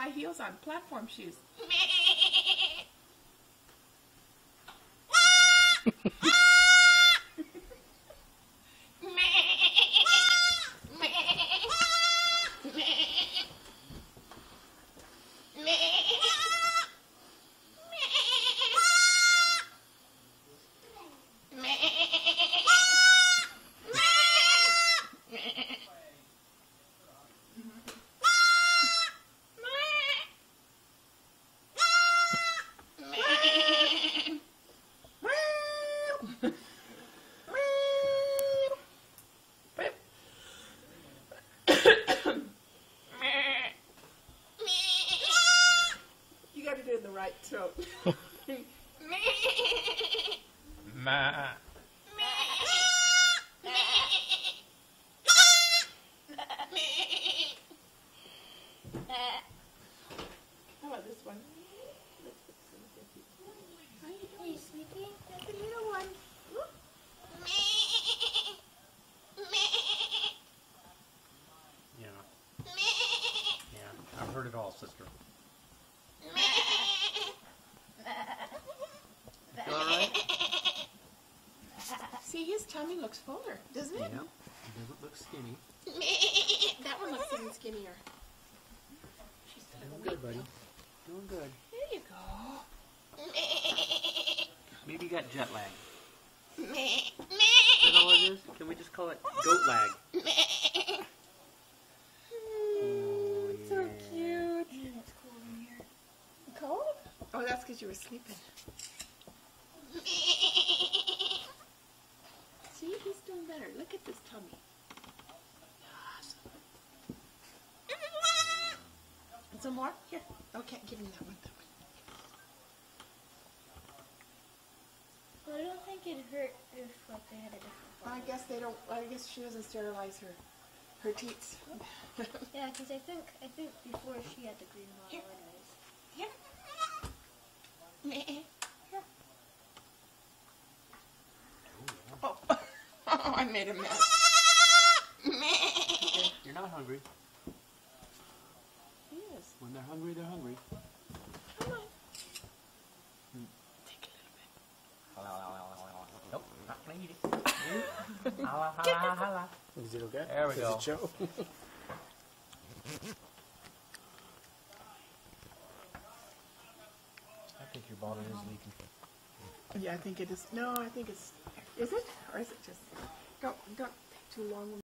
high heels on, platform shoes. You got to do it in the right tone. Ma. How about this one? Hey, sweetie, that's a little one. Yeah. Yeah. I've heard it all, sister. You all right? See, his tummy looks fuller, doesn't it? Yeah. It doesn't look skinny. That one looks even skinnier. Doing good, buddy. Doing good. There you go. Maybe you got jet lag. Is that all it is? Can we just call it goat lag? Oh, So yeah. cute. Man, it's cold in here. Cold? Oh, that's because you were sleeping. See, he's doing better. Look at this tummy. And some more? Here. Okay, give me that one. Well, I don't think it'd hurt if like they had a different I one. guess they don't. I guess she doesn't sterilize her teats. Yeah, because I think before she had the green bottle anyways. Here. Oh. Oh, I made a mess. Okay, you're not hungry. Yes. When they're hungry, they're hungry. Come on. Take a little Nope, not gonna eat it. Holla, holla, holla. Is it okay? There we Does go. it show? I think your bottle is leaking. bit. Yeah, I think it is. No, I think it's. Is it? Or is it just. Don't take too long.